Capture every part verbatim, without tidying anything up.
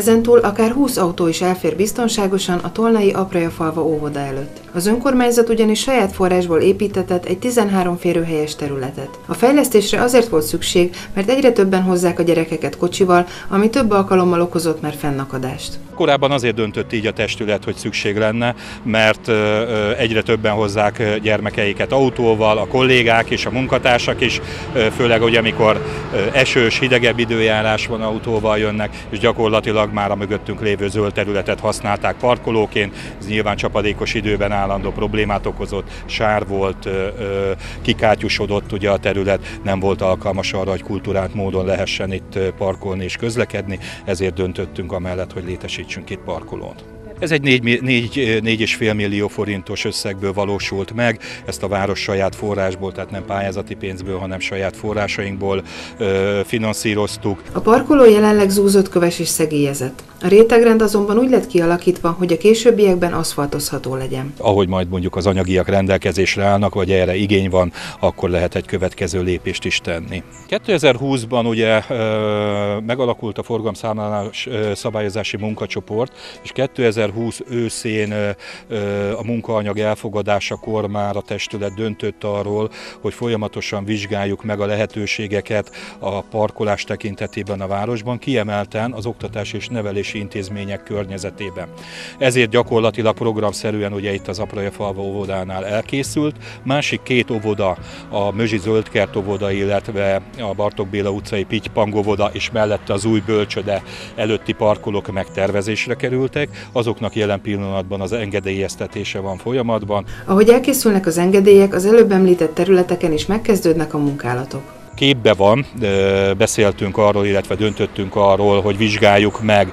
Ezentúl akár húsz autó is elfér biztonságosan a tolnai Apraja-falva óvoda előtt. Az önkormányzat ugyanis saját forrásból építetett egy tizenhárom férőhelyes területet. A fejlesztésre azért volt szükség, mert egyre többen hozzák a gyerekeket kocsival, ami több alkalommal okozott már fennakadást. Korábban azért döntött így a testület, hogy szükség lenne, mert egyre többen hozzák gyermekeiket autóval, a kollégák és a munkatársak is, főleg, hogy amikor esős, hidegebb időjárás van, autóval jönnek, és gyakorlatilag már a mögöttünk lévő zöld területet használták parkolóként. Ez nyilván csapadékos időben állandó problémát okozott, sár volt, kikátyusodott ugye a terület, nem volt alkalmas arra, hogy kulturált módon lehessen itt parkolni és közlekedni, ezért döntöttünk amellett, hogy létesítsünk itt parkolót. Ez egy négy egész öt millió forintos összegből valósult meg, ezt a város saját forrásból, tehát nem pályázati pénzből, hanem saját forrásainkból ö, finanszíroztuk. A parkoló jelenleg zúzódköves és szegélyezett. A rétegrend azonban úgy lett kialakítva, hogy a későbbiekben aszfaltozható legyen. Ahogy majd mondjuk az anyagiak rendelkezésre állnak, vagy erre igény van, akkor lehet egy következő lépést is tenni. kétezer-húszban ugye ö, megalakult a forgalomszámlálás szabályozási munkacsoport, és kétezer-húsz őszén ö, ö, a munkaanyag elfogadásakor már a testület döntött arról, hogy folyamatosan vizsgáljuk meg a lehetőségeket a parkolás tekintetében a városban, kiemelten az oktatás és nevelési intézmények környezetében. Ezért gyakorlatilag programszerűen ugye itt az Apraja-falva óvodánál elkészült, másik két óvoda, a Mözsi Zöldkert óvoda, illetve a Bartók Béla utcai Pitty-Pang óvoda és mellette az új bölcsöde előtti parkolók megtervezésre kerültek, azoknak jelen pillanatban az engedélyeztetése van folyamatban. Ahogy elkészülnek az engedélyek, az előbb említett területeken is megkezdődnek a munkálatok. Képbe van, beszéltünk arról, illetve döntöttünk arról, hogy vizsgáljuk meg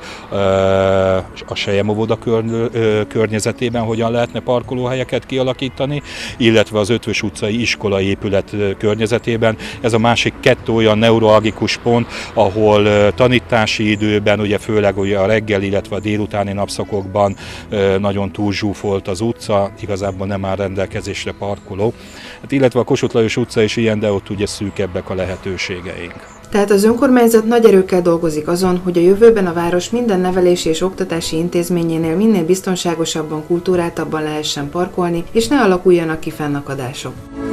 a Selyem óvoda környezetében, hogyan lehetne parkolóhelyeket kialakítani, illetve az Ötvös utcai iskolai épület környezetében. Ez a másik kettő olyan neuralgikus pont, ahol tanítási időben, ugye főleg ugye a reggel, illetve a délutáni napszakokban nagyon túlzsúfolt az utca, igazából nem áll rendelkezésre parkoló. Hát, illetve a Kossuth Lajos utca is ilyen, de ott ugye szűkebbek a lehetőségeink. Tehát az önkormányzat nagy erőkkel dolgozik azon, hogy a jövőben a város minden nevelési és oktatási intézményénél minél biztonságosabban, kultúráltabban lehessen parkolni, és ne alakuljanak ki fennakadások.